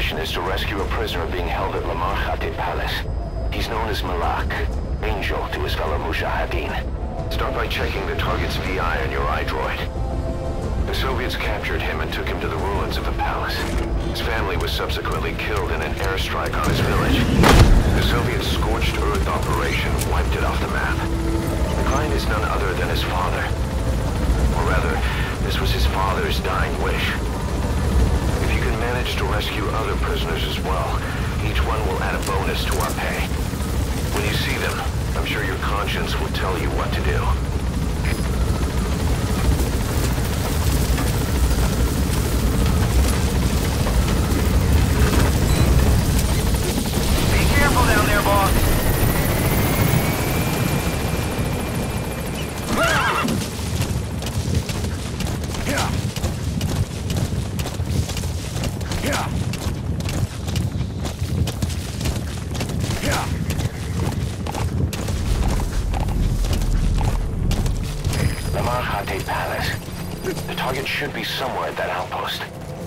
mission is to rescue a prisoner being held at Lamar Khatib Palace. He's known as Malak, Angel to his fellow Mujahideen. Start by checking the target's VI on your iDroid. The Soviets captured him and took him to the ruins of the palace. His family was subsequently killed in an airstrike on his village. The Soviet scorched earth operation wiped it off the map. The client is none other than his father. Or rather, this was his father's dying wish. If you can manage to rescue other prisoners as well, each one will add a bonus to our pay. When you see them, I'm sure your conscience will tell you what to do. Careful down there, boss. Lamar Khatib Palace. The target should be somewhere at that outpost.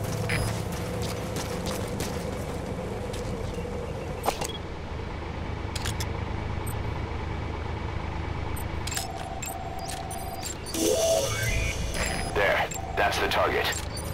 There, that's the target.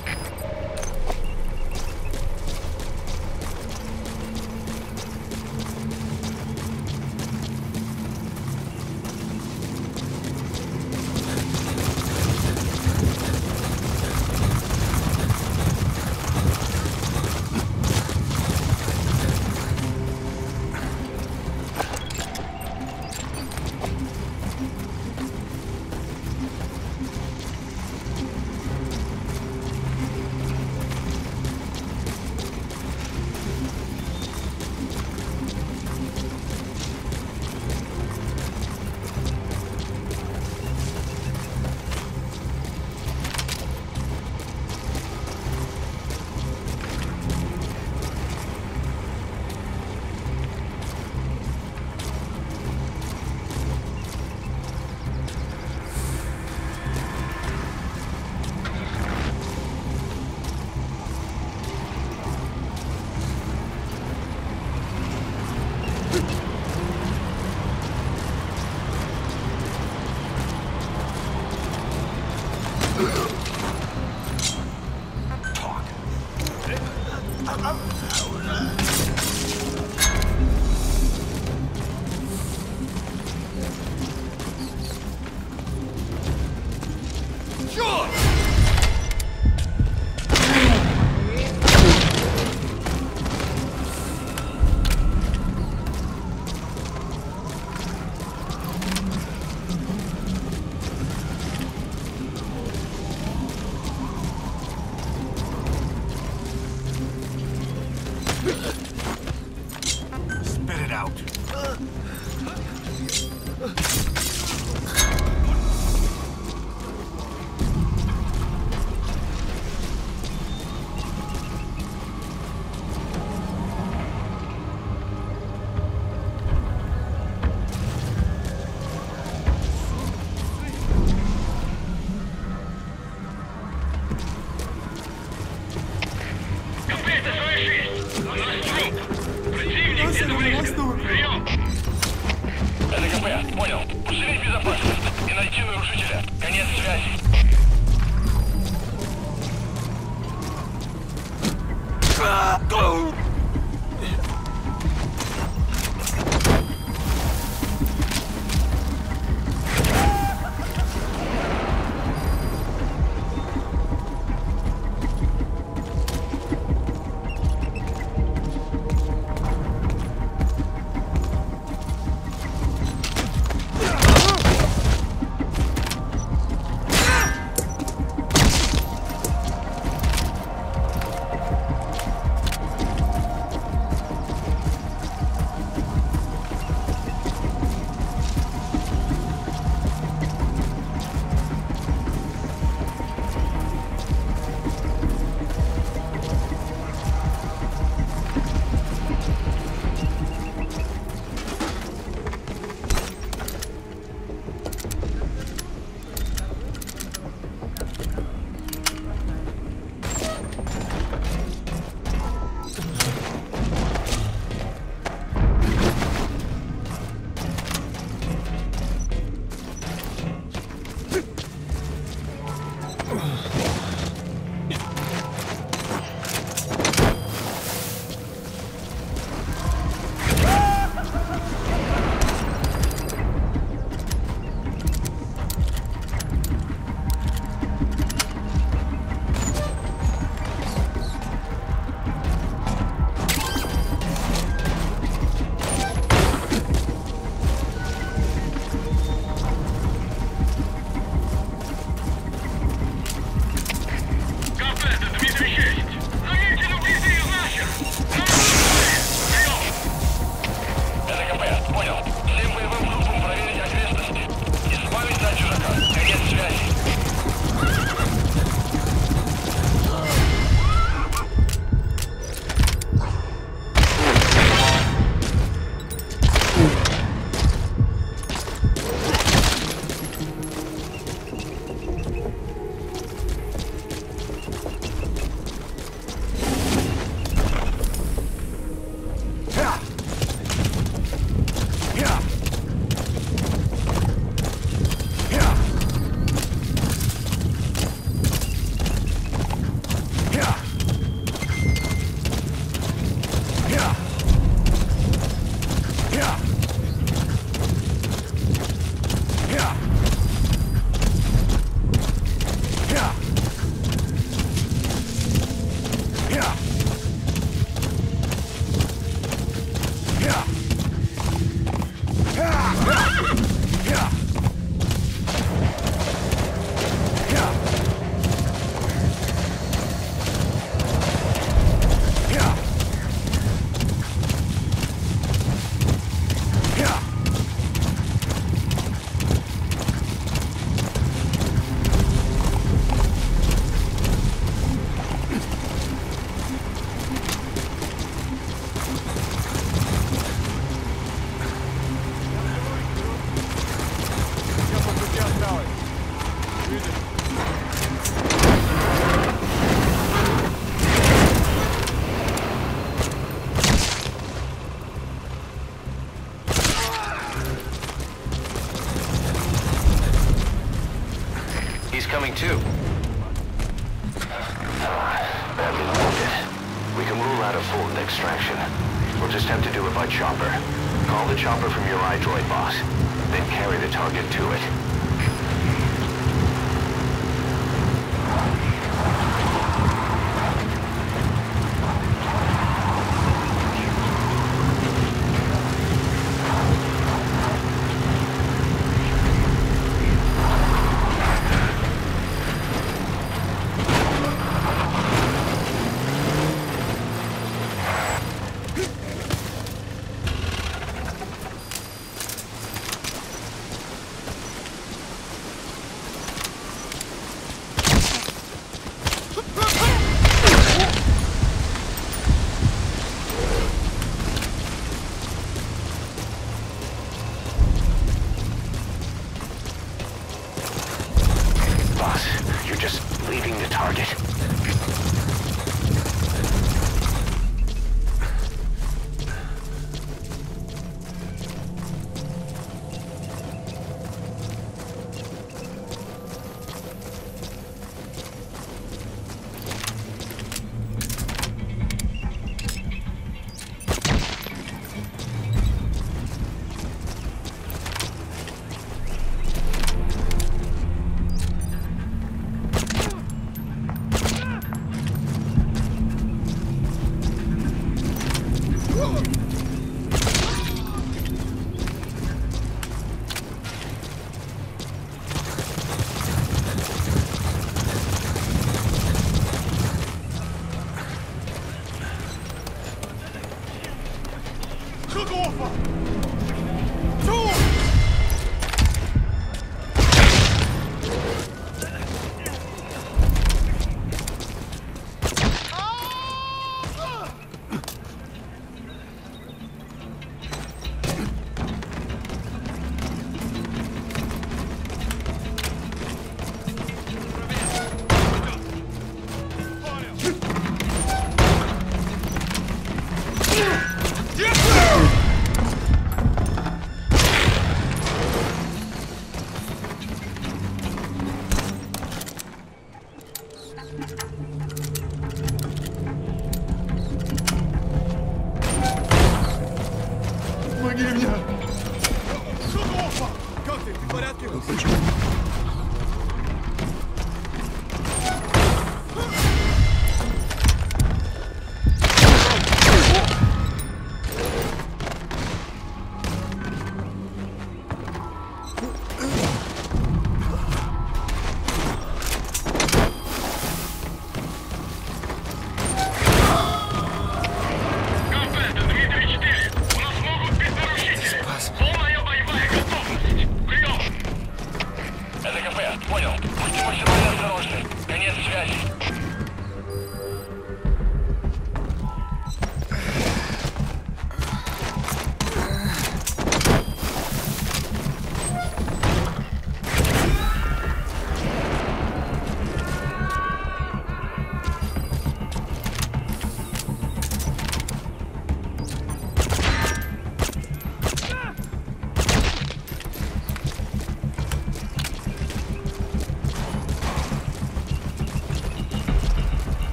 Spit it out. ЛКП, понял. Усилить безопасность и найти нарушителя. Конец связи. Coming too. Badly wounded. We can rule out a full extraction. We'll just have to do it by chopper. Call the chopper from your iDroid, boss. Then carry the target to it.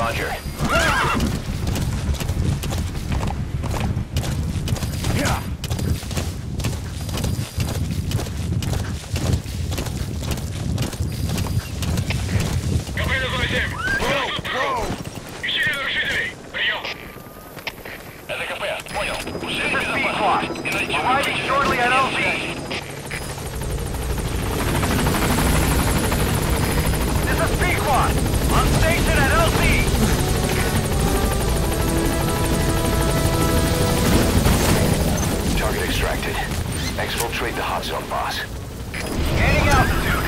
Roger. Yeah. Ищите нарушителей! Прием! Это КП, понял. Ушли This is B-Squad. Arriving shortly at LZ. This is B-Squad. On station at LZ. Target extracted. Exfiltrate the hot zone, boss. Gaining altitude.